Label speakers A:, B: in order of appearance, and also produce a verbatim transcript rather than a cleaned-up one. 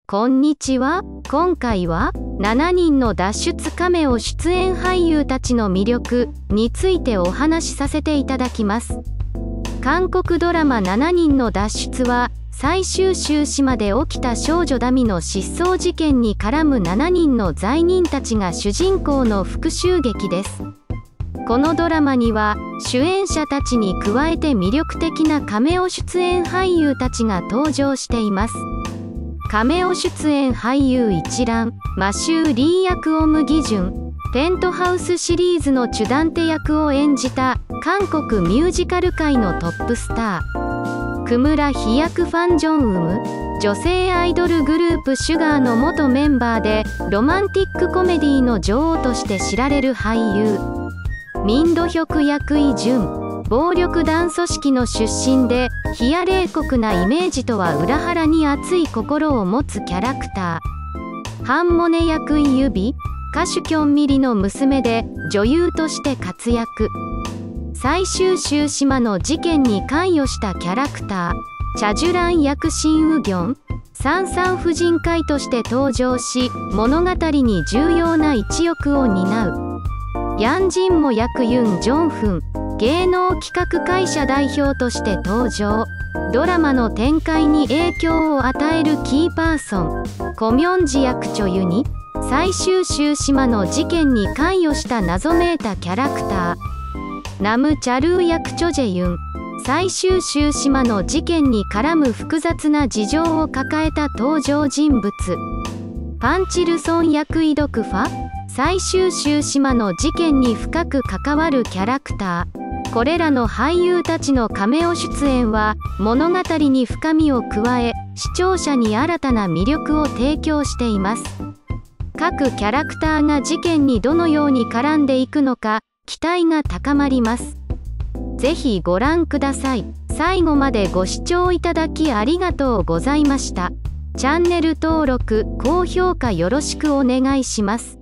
A: こんにちは。今回はしちにんの脱出カメオ出演俳優たちの魅力についてお話しさせていただきます。韓国ドラマしちにんの脱出は最終週島で起きた少女ダミの失踪事件に絡むしちにんの罪人たちが主人公の復讐劇です。このドラマには主演者たちに加えて魅力的なカメオ出演俳優たちが登場しています。カメオ出演俳優一覧。マシュー・リー役オム・ギジュン。ペントハウスシリーズのチュダンテ役を演じた韓国ミュージカル界のトップスター。クムラヒ役ファン・ジョンウム。女性アイドルグループシュガーの元メンバーでロマンティックコメディの女王として知られる俳優。ミンドヒョク役イ・ジュン。暴力団組織の出身で冷や冷酷なイメージとは裏腹に熱い心を持つキャラクター。ハンモネ役イ・ユビ。歌手キョンミリの娘で女優として活躍。最終週島の事件に関与したキャラクター。チャジュラン役シン・ウギョン。サンサン婦人会として登場し物語に重要な一翼を担う。ヤンジンモ役ユン・ジョンフン。芸能企画会社代表として登場。ドラマの展開に影響を与えるキーパーソン。コミョンジ役チョユニ。最終週島の事件に関与した謎めいたキャラクター。ナム・チャルー役チョジェユン。最終週島の事件に絡む複雑な事情を抱えた登場人物。パンチルソン役イドクファ。最終週島の事件に深く関わるキャラクター。これらの俳優たちのカメオ出演は物語に深みを加え視聴者に新たな魅力を提供しています。各キャラクターが事件にどのように絡んでいくのか期待が高まります。ぜひご覧ください。最後までご視聴いただきありがとうございました。チャンネル登録・高評価よろしくお願いします。